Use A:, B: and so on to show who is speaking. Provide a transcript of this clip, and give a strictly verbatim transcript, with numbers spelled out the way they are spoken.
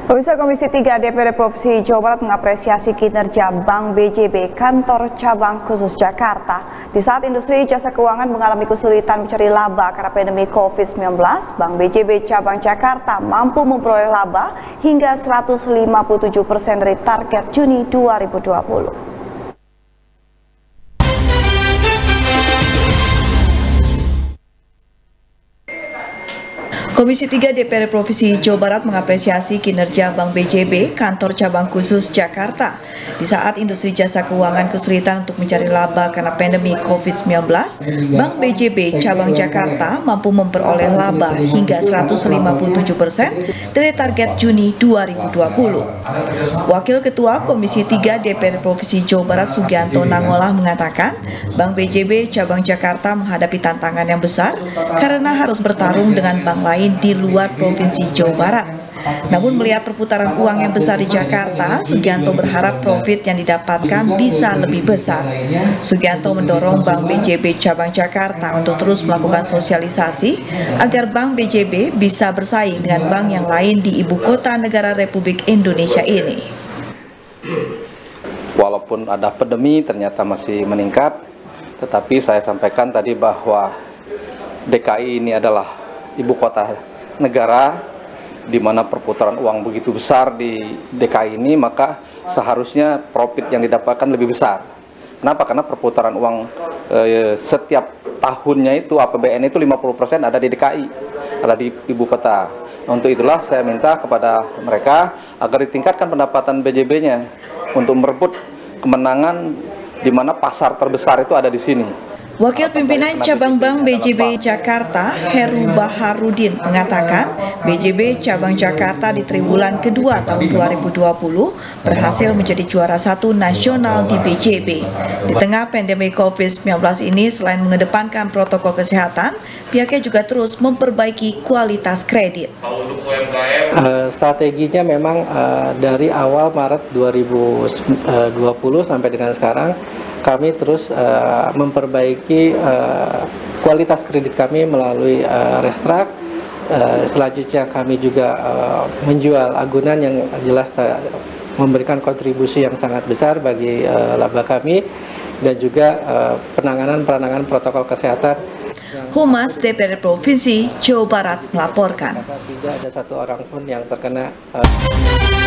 A: Pemirsa, Komisi tiga D P R Provinsi Jawa Barat mengapresiasi kinerja Bank B J B Kantor Cabang Khusus Jakarta. Di saat industri jasa keuangan mengalami kesulitan mencari laba karena pandemi COVID sembilan belas, Bank B J B Cabang Jakarta mampu memperoleh laba hingga seratus lima puluh tujuh persen dari target Juni dua ribu dua puluh. Komisi tiga D P R Provinsi Jawa Barat mengapresiasi kinerja Bank B J B Kantor Cabang Khusus Jakarta. Di saat industri jasa keuangan kesulitan untuk mencari laba karena pandemi COVID sembilan belas, Bank B J B Cabang Jakarta mampu memperoleh laba hingga seratus lima puluh tujuh persen dari target Juni dua ribu dua puluh. Wakil Ketua Komisi tiga D P R Provinsi Jawa Barat Sugianto Nangolah mengatakan, Bank B J B Cabang Jakarta menghadapi tantangan yang besar karena harus bertarung dengan bank lain di luar Provinsi Jawa Barat. Namun melihat perputaran uang yang besar di Jakarta, Sugianto berharap profit yang didapatkan bisa lebih besar. Sugianto mendorong Bank B J B Cabang Jakarta untuk terus melakukan sosialisasi agar Bank B J B bisa bersaing dengan bank yang lain di ibu kota negara Republik Indonesia ini.
B: Walaupun ada pandemi ternyata masih meningkat, tetapi saya sampaikan tadi bahwa D K I ini adalah ibu kota negara di mana perputaran uang begitu besar di D K I ini, maka seharusnya profit yang didapatkan lebih besar. Kenapa? Karena perputaran uang eh, setiap tahunnya itu A P B N itu lima puluh persen ada di D K I, ada di ibu kota. Nah, untuk itulah saya minta kepada mereka agar ditingkatkan pendapatan B J B-nya untuk merebut kemenangan di mana pasar terbesar itu ada di sini.
A: Wakil Pimpinan Cabang Bank B J B Jakarta, Heru Baharudin, mengatakan B J B Cabang Jakarta di triwulan kedua tahun dua ribu dua puluh berhasil menjadi juara satu nasional di B J B. Di tengah pandemi COVID sembilan belas ini, selain mengedepankan protokol kesehatan, pihaknya juga terus memperbaiki kualitas kredit.
C: Uh, strateginya memang uh, dari awal Maret dua ribu dua puluh sampai dengan sekarang, kami terus uh, memperbaiki uh, kualitas kredit kami melalui uh, Restrak. Uh, selanjutnya kami juga uh, menjual agunan yang jelas uh, memberikan kontribusi yang sangat besar bagi uh, laba kami, dan juga uh, penanganan-penanganan protokol kesehatan.
A: Humas D P R Provinsi Jawa Barat melaporkan.
C: Tidak ada satu orang pun yang terkena uh